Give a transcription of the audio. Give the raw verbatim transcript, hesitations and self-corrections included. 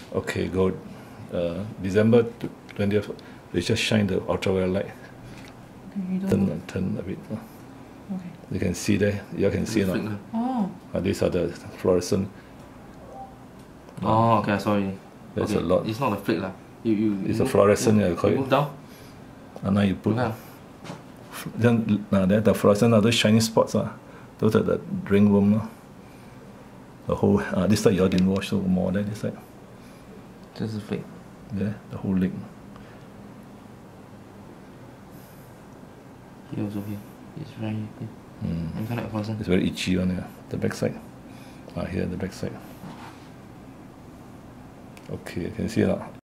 Okay, go uh, December twentieth. They just shine the ultraviolet light. Okay, turn, turn a bit. Okay. You can see there. You can see now. Oh. Uh, these are the fluorescent. Oh, okay, sorry. There's okay. a lot. It's not a flick lah. You you. It's you a move, fluorescent. You, Yeah, call you it. move down. And now you put. Okay. Then, uh, then the fluorescent are those shiny spots. Uh. Those are the ringworm. Uh. The whole. Uh, this side you all didn't wash, so more than this side. This is fake. Yeah, the whole leg. Here also here. It's very here. Mm. You cannot fluorescent. It's very itchy on here. The back side. Ah, here the back side. Okay, you can see it.